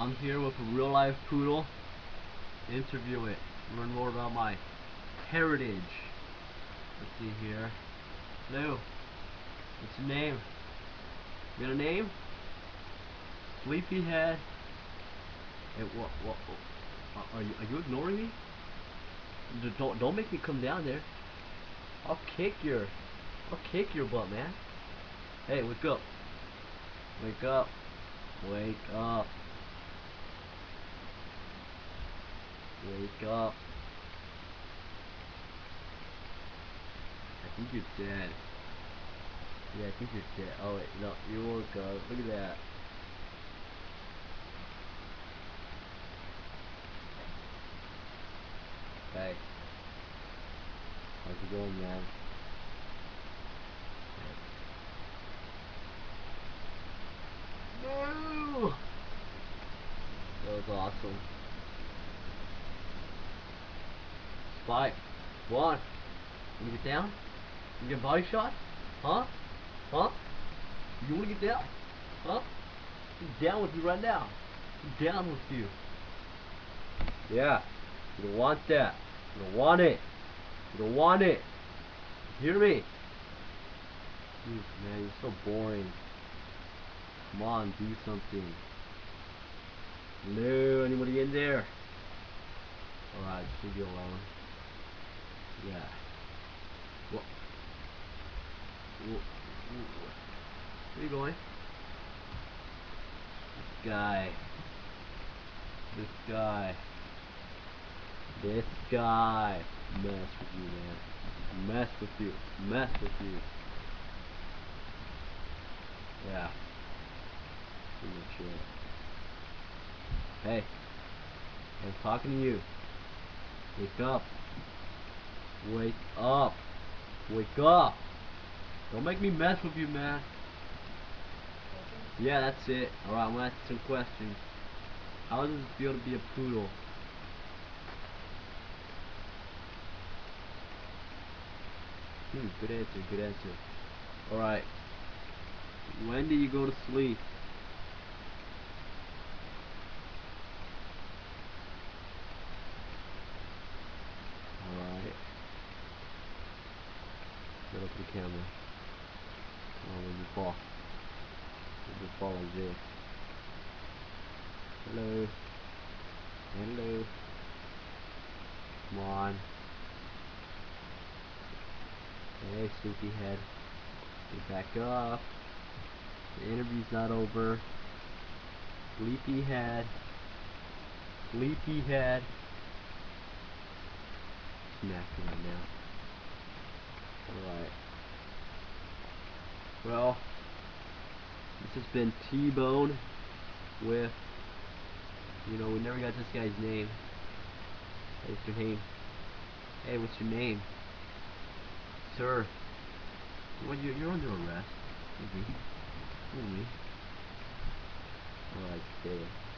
I'm here with a real life poodle. Interview it. Learn more about my heritage. Let's see here. Hello. What's your name? You got a name? Sleepyhead. Hey, what? Are you ignoring me? Don't make me come down there. I'll kick your butt, man. Hey, wake up. Wake up. Wake up. Wake up. I think you're dead. Yeah, I think you're dead. Oh wait, no, you woke up. Look at that. Hey. How's it going, man? No! That was awesome. Spike. One. You get down? You get body shot? Huh? Huh? You wanna get down? Huh? I'm down with you right now. I'm down with you. Yeah. You don't want that. You don't want it. You don't want it. You hear me? Jeez, man, you're so boring. Come on, do something. Hello, anybody in there? Alright, just leave you alone. Yeah. What? Where are you going? This guy. This guy. This guy. Mess with you, man. Mess with you. Mess with you. Yeah. Pretty much it. Hey. I'm talking to you. Wake up. Wake up. Wake up. Don't make me mess with you, man. Yeah, that's it. Alright, I'm gonna ask some questions. How does it feel to be a poodle? Good answer, good answer. Alright. When do you go to sleep? Alright. Set up the camera. Oh, when you fall. When you fall like this. Hello. Hello. Come on. Hey, sleepyhead. Get back up. The interview's not over. Sleepyhead. Sleepyhead. Smacking right now. Alright. Well, this has been T-Bone with, we never got this guy's name. Hey, what's your name? Hey, what's your name? Sir. Well, you're under arrest. Alright, stay.